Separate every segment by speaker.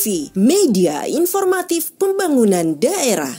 Speaker 1: TV, media informatif pembangunan daerah.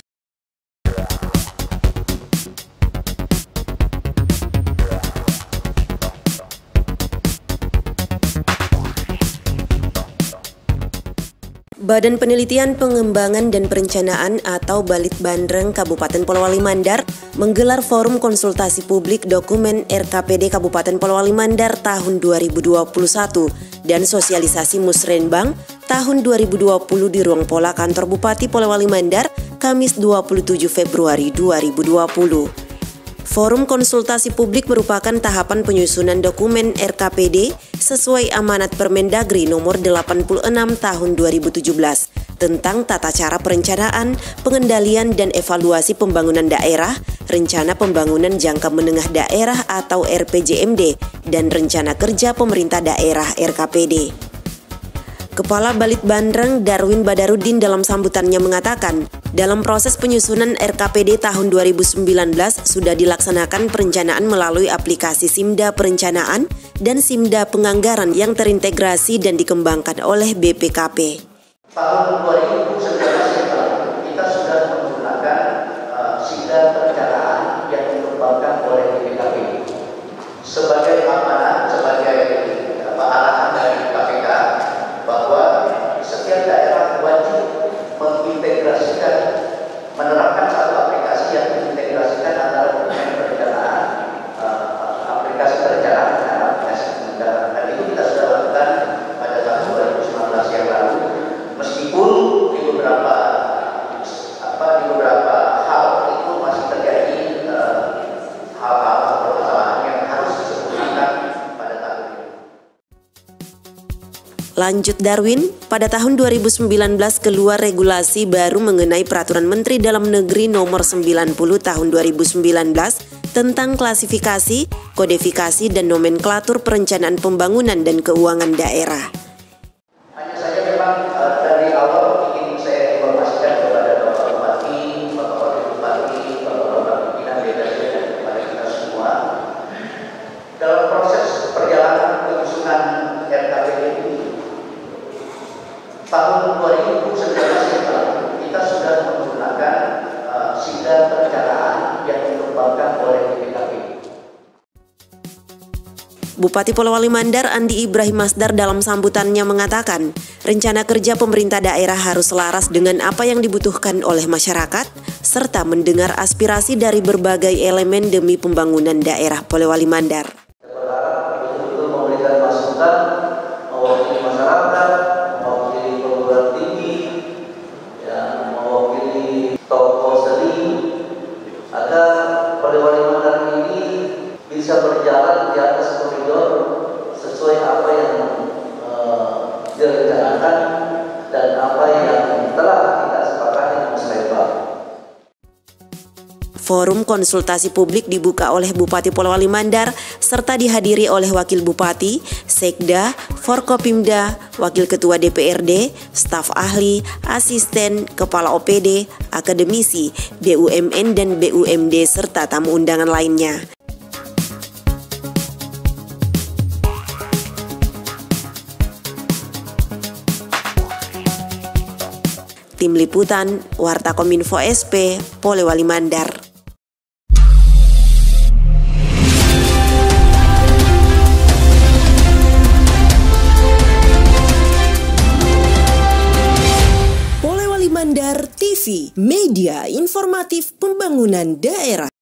Speaker 1: Badan Penelitian Pengembangan dan Perencanaan atau Balitbandreng Kabupaten Polewali Mandar menggelar forum konsultasi publik dokumen RKPD Kabupaten Polewali Mandar tahun 2021 dan sosialisasi Musrenbang tahun 2020 di Ruang Pola Kantor Bupati Polewali Mandar, Kamis 27 Februari 2020. Forum konsultasi publik merupakan tahapan penyusunan dokumen RKPD sesuai amanat Permendagri nomor 86 tahun 2017 tentang tata cara perencanaan, pengendalian dan evaluasi pembangunan daerah, rencana pembangunan jangka menengah daerah atau RPJMD, dan rencana kerja pemerintah daerah RKPD. Kepala Balitbandreng Darwin Badarudin dalam sambutannya mengatakan, dalam proses penyusunan RKPD tahun 2019 sudah dilaksanakan perencanaan melalui aplikasi Simda Perencanaan dan Simda Penganggaran yang terintegrasi dan dikembangkan oleh BPKP.
Speaker 2: Tahun 2019 kita sudah menggunakan Simda Perencanaan yang dikembangkan oleh BPKP sebagai amanat, sebagai arahan dari KPK bahwa setiap daerah wajib mengintegrasikan, menerapkan satu aplikasi yang mengintegrasikan antara dokumen perencanaan, aplikasi perencanaan dan aplikasi pengendalian. Dan itu kita sudah lakukan pada tahun 2019 yang lalu, meskipun di beberapa hal itu masih terjadi hal-hal atau permasalahan yang harus disempurnakan pada tahun ini.
Speaker 1: Lanjut Darwin, pada tahun 2019 keluar regulasi baru mengenai Peraturan Menteri Dalam Negeri Nomor 90 Tahun 2019 tentang klasifikasi, kodifikasi, dan nomenklatur perencanaan pembangunan dan keuangan daerah.
Speaker 2: Hanya saja memang dari awal ingin saya informasikan kepada Bapak Bupati, Bapak Wakil Bupati, Bapak pimpinan DPRD dan kepada kita semua, dalam proses perjalanan penyusunan RKPD ini, tahun 2019 kita sudah menggunakan Simda Perencanaan yang dikembangkan oleh BPKP.
Speaker 1: Bupati Polewali Mandar Andi Ibrahim Masdar dalam sambutannya mengatakan, rencana kerja pemerintah daerah harus selaras dengan apa yang dibutuhkan oleh masyarakat, serta mendengar aspirasi dari berbagai elemen demi pembangunan daerah Polewali Mandar.
Speaker 2: Saya berharap betul-betul memberikan masukan, mewakili masyarakat, mewakili perguruan tinggi, mewakili tokoh seni, agar Polewali Mandar ini bisa berjalan di atas koridor sesuai apa yang direncanakan dan apa yang telah kita sepakati dengan Musrenbang.
Speaker 1: Forum konsultasi publik dibuka oleh Bupati Polewali Mandar serta dihadiri oleh Wakil Bupati, Sekda, Forkopimda, Wakil Ketua DPRD, staf ahli, asisten, kepala OPD, akademisi, BUMN dan BUMD serta tamu undangan lainnya. Tim Liputan, Warta Kominfo SP, Polewali Mandar. Polewali Mandar TV, media informatif pembangunan daerah.